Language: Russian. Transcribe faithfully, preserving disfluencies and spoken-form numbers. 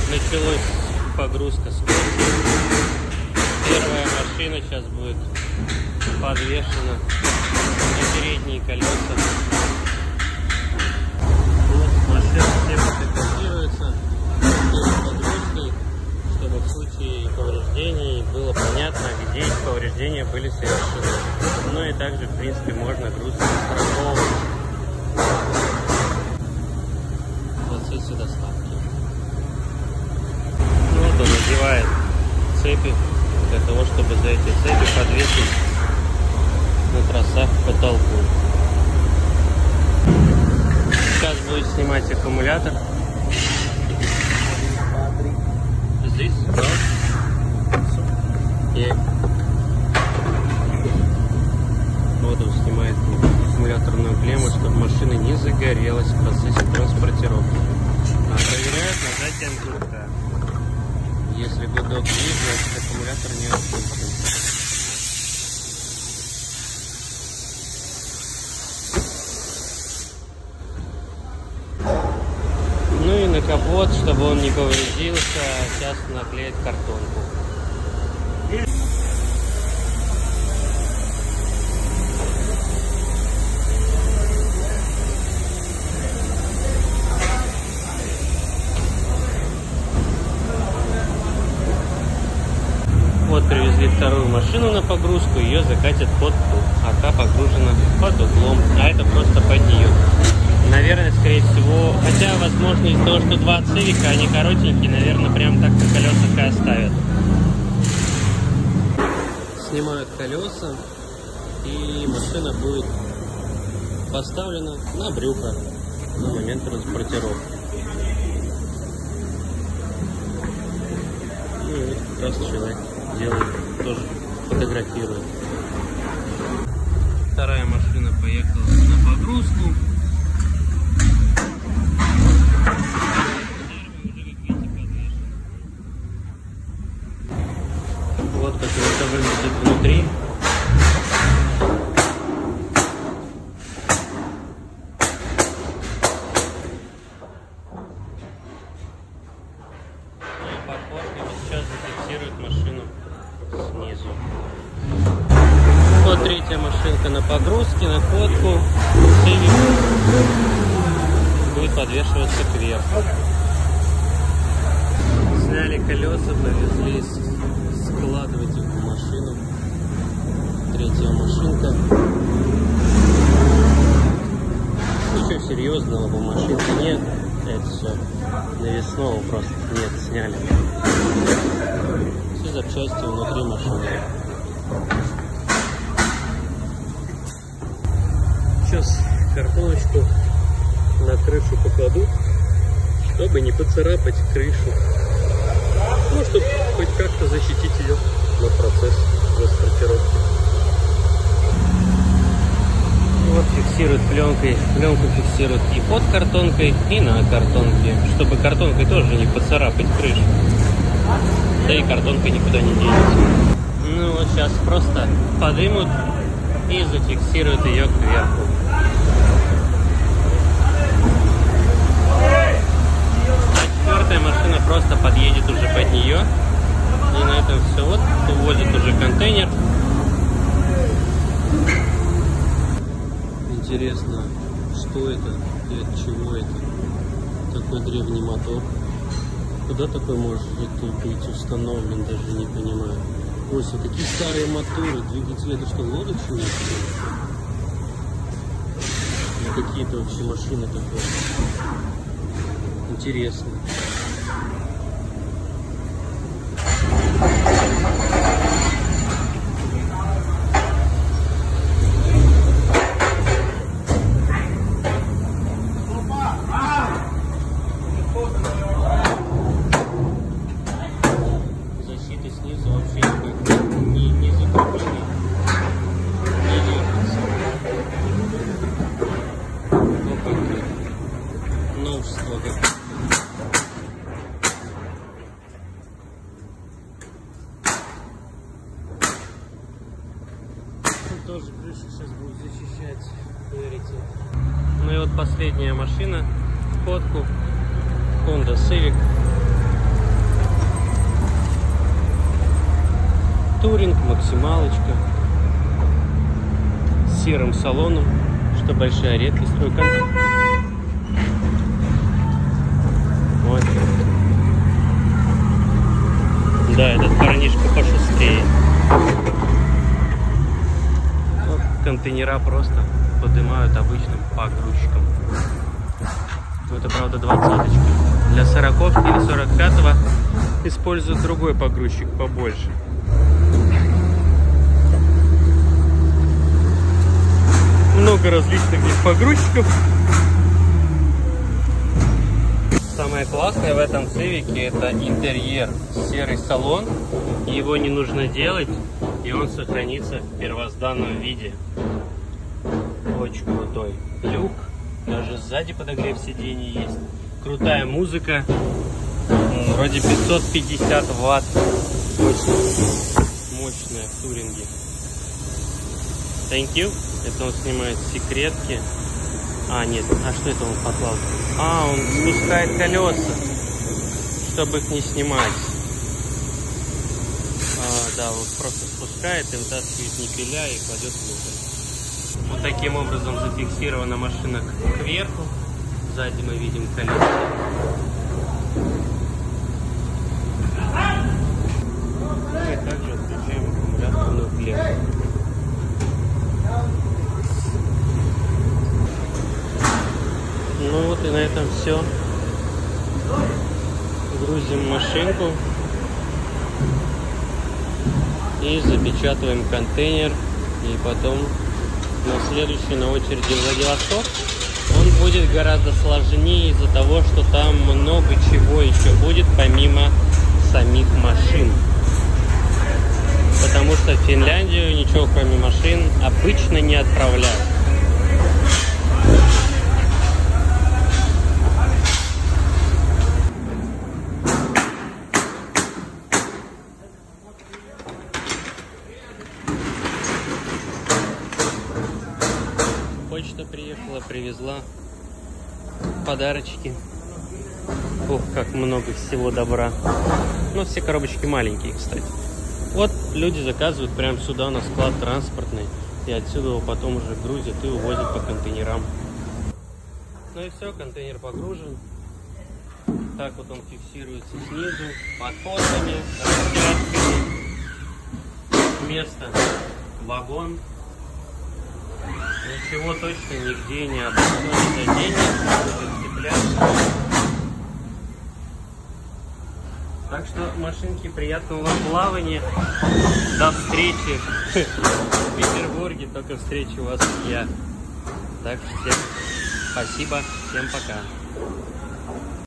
Началась погрузка скорости. Первая машина сейчас будет подвешена на передние колеса. Вот машина демонтируется перед погрузкой, чтобы в случае повреждений было понятно, где эти повреждения были совершены. Ну и также, в принципе, можно груз застраховывать в процессе доставки. Вот он надевает цепи для того, чтобы за эти цепи подвесить на тросах к потолку. Сейчас будет снимать аккумулятор. Здесь, да? И вот он снимает аккумуляторную клемму, чтобы машина не загорелась в процессе транспортировки. А проверяют нажатием гудка. Если гудок есть, значит аккумулятор не отключен. Ну и на капот, чтобы он не повредился, сейчас наклеит картонку. Вот привезли вторую машину на погрузку, ее закатят под ту, а та погружена под углом, а это просто под нее. Наверное, скорее всего, хотя, возможно, из-за того, что два цивика, они коротенькие, наверное, прям так на колесах и оставят. Снимают колеса, и машина будет поставлена на брюхо на момент транспортировки. Ну и вот как раз человек делает, тоже фотографирует. Вторая машина поехала на погрузку. Вот как это выглядит внутри. И подпорками сейчас зафиксирует машину снизу. Вот третья машинка на погрузке, на ходку. Цивик будет подвешиваться кверху. Сняли колеса, повезли, складывать их в машину. Третья машинка. Ничего серьезного в машинке нет. Это все навесного просто нет, сняли. Все запчасти внутри машины. Сейчас картоночку на крышу покладут, чтобы не поцарапать крышу. Ну, чтобы хоть как-то защитить ее на процесс транспортировки. Вот фиксируют пленкой. Пленку фиксируют и под картонкой, и на картонке, чтобы картонкой тоже не поцарапать крышу. Да и картонка никуда не денется. Ну вот сейчас просто подымут и зафиксируют ее кверху. Четвертая машина просто подъедет уже под нее. И на этом все. Вот увозит уже контейнер. Интересно, что это и от чего это? Такой древний мотор. Куда такой может быть установлен, даже не понимаю. Ой, все такие старые моторы. Двигатели, это что, лодочные? Ну, какие-то вообще машины такие. Интересно. Защиты снизу вообще никакой не, не закреплены, не лепятся. Ну как новшество как. Тоже крышу сейчас будет защищать приоритет. Ну и вот последняя машина в ходку. Honda Civic. Туринг, максималочка. С серым салоном, что большая редкость. Ой, как... Вот. Да, этот парнишка пошустрее. Вот, контейнера просто поднимают обычным погрузчиком. Это, правда, двадцаточка. Для сороковки или сорок пятого используют другой погрузчик побольше. Много различных здесь погрузчиков. Самое классное в этом Цивике — это интерьер. Серый салон. Его не нужно делать, и он сохранится в первозданном виде. Очень крутой люк. Даже сзади подогрев сидений есть. Крутая музыка. Вроде пятьсот пятьдесят ватт. Очень мощная в туринге. Thank you. Это он снимает секретки. А, нет. А что это он поклал? А, он спускает колеса, чтобы их не снимать. А, да, он просто спускает и вытаскивает никеля и кладет внутрь. Вот таким образом зафиксирована машина кверху. Сзади мы видим колеса. Ну и также отключаем аккумуляторную клемму. Ну вот и на этом все. Грузим машинку и запечатываем контейнер. И потом на следующий на очереди Владивосток. Он будет гораздо сложнее из-за того, что там много чего еще будет помимо самих машин. Потому что в Финляндию ничего кроме машин обычно не отправляют. Почта приехала, привезла подарочки. Ох, как много всего добра. Но все коробочки маленькие, кстати. Вот люди заказывают прямо сюда на склад транспортный. И отсюда его потом уже грузят и увозят по контейнерам. Ну и все, контейнер погружен. Так вот он фиксируется снизу, подпорками, растяжками. Место, вагон. Ничего точно нигде не обоснуется, денег будет цепляться. Так что, машинки, приятного вам плавания. До встречи в Петербурге. Только встречу вас я. Так что всем спасибо, всем пока.